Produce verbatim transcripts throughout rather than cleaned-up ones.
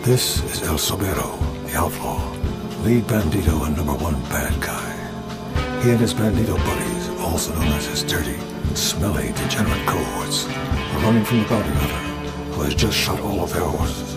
This is El Sobero, the outlaw, lead bandito and number one bad guy. He and his bandito buddies, also known as his dirty, smelly, degenerate cohorts, are running from the bounty hunter, who has just shot all of their horses.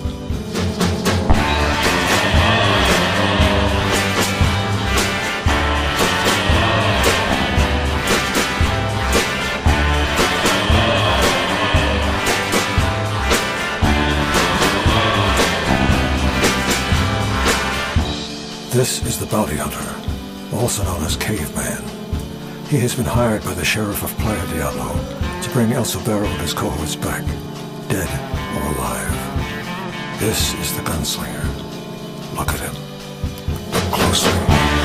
This is the bounty hunter, also known as Caveman. He has been hired by the sheriff of Playa Diablo to bring El Sobero and his cohorts back, dead or alive. This is the gunslinger. Look at him. Look closely.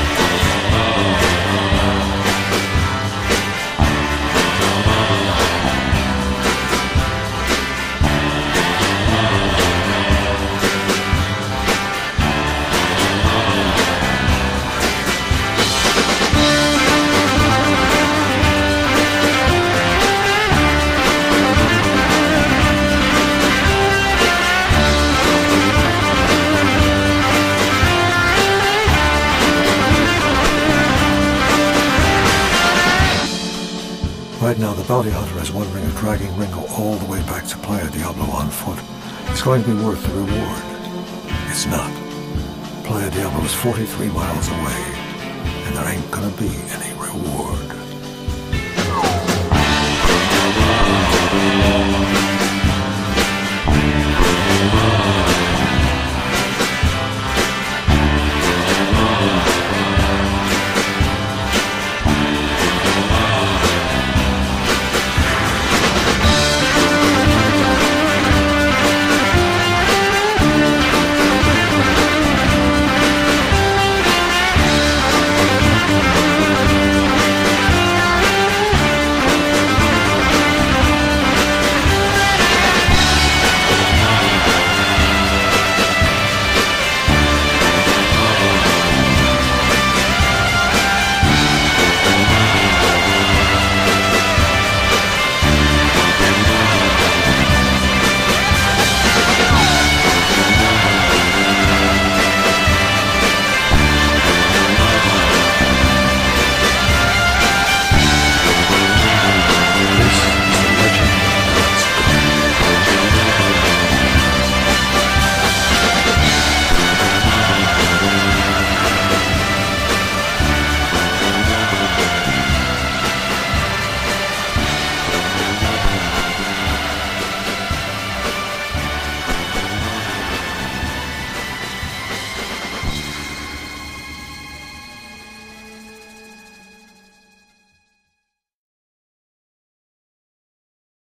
Right now, the bounty hunter is wondering if dragging Ringo all the way back to Playa Diablo on foot is going to be worth the reward. It's not. Playa Diablo is forty-three miles away, and there ain't gonna be any reward.